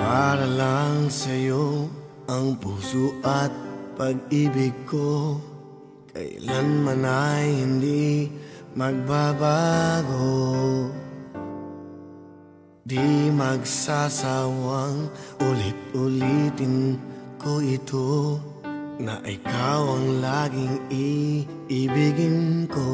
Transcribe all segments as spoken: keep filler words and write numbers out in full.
Para lang sa'yo ang puso at pag-ibig ko, kailanman ay hindi magbabago. Di magsasawang ulit-ulitin ko ito, na ikaw ang laging iibigin ko.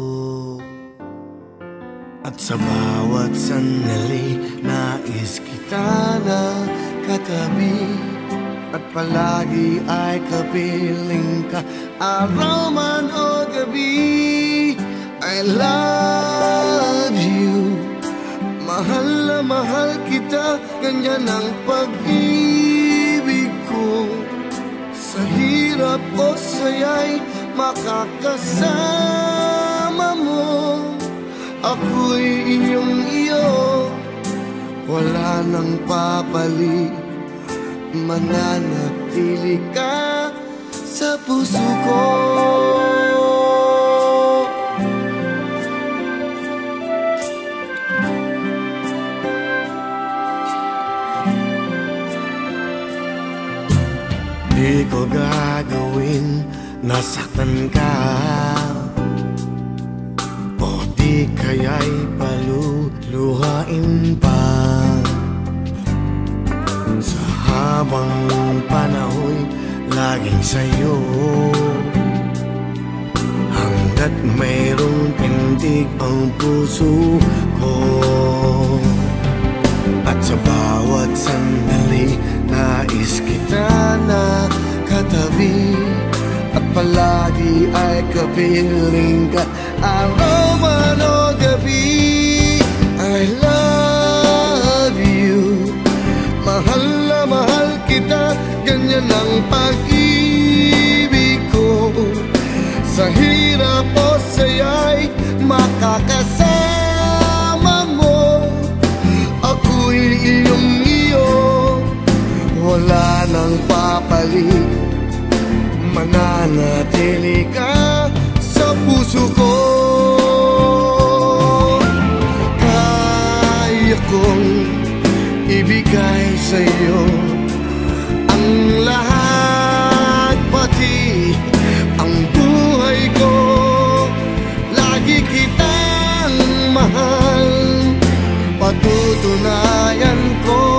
At sa bawat sandali, nais kita na katabi, at palagi ay kapiling ka, araw man o gabi. I love you, mahal na mahal kita, ganyan ang pag-ibig ko. Sa hirap o saya'y makakasama mo, ako'y iyong iyo, wala nang papalit, mananatili ka sa puso ko. Di ko gagawin nasaktan ka, o di kaya'y paluluhain pa. Sa habang panahon, laging sa'yo, hanggat mayroong pintig ang puso ko. At sa bawat sandali, nais kita na katabi, at palagi ay kapiling ka, araw man o gabi. I love you, mahal na mahal kita, ganyan ang pag-ibig ko. Sa hirap o saya'y makakasama mo, ako'y iyong iyo, wala nang papalit, mananatili ka sa puso ko. Kaya kong ibigay sa'yo ang lahat, pati ang buhay ko. Lagi kitang mahal, patutunayan ko